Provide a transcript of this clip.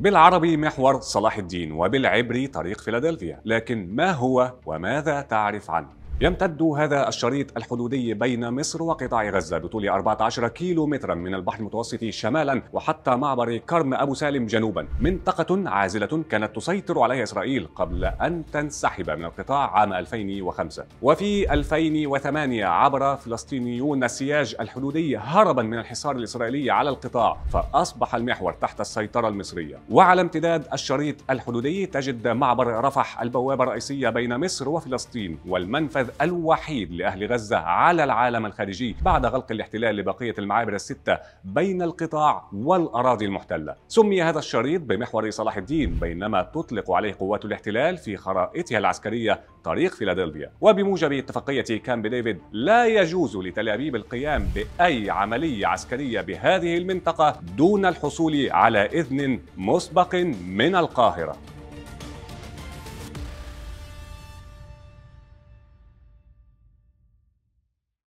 بالعربي محور صلاح الدين، وبالعبري طريق فيلادلفيا. لكن ما هو وماذا تعرف عنه؟ يمتد هذا الشريط الحدودي بين مصر وقطاع غزة بطول 14 كيلو مترا من البحر المتوسط شمالا وحتى معبر كرم أبو سالم جنوبا، منطقة عازلة كانت تسيطر عليها إسرائيل قبل أن تنسحب من القطاع عام 2005. وفي 2008 عبر فلسطينيون السياج الحدودي هربا من الحصار الإسرائيلي على القطاع، فأصبح المحور تحت السيطرة المصرية. وعلى امتداد الشريط الحدودي تجد معبر رفح البوابة الرئيسية بين مصر وفلسطين، والمنفذ الوحيد لأهل غزة على العالم الخارجي بعد غلق الاحتلال لبقية المعابر الستة بين القطاع والأراضي المحتلة. سمي هذا الشريط بمحور صلاح الدين، بينما تطلق عليه قوات الاحتلال في خرائطها العسكرية طريق فيلادلفيا. وبموجب اتفاقية كامب ديفيد لا يجوز لتل أبيب القيام بأي عملية عسكرية بهذه المنطقة دون الحصول على إذن مسبق من القاهرة.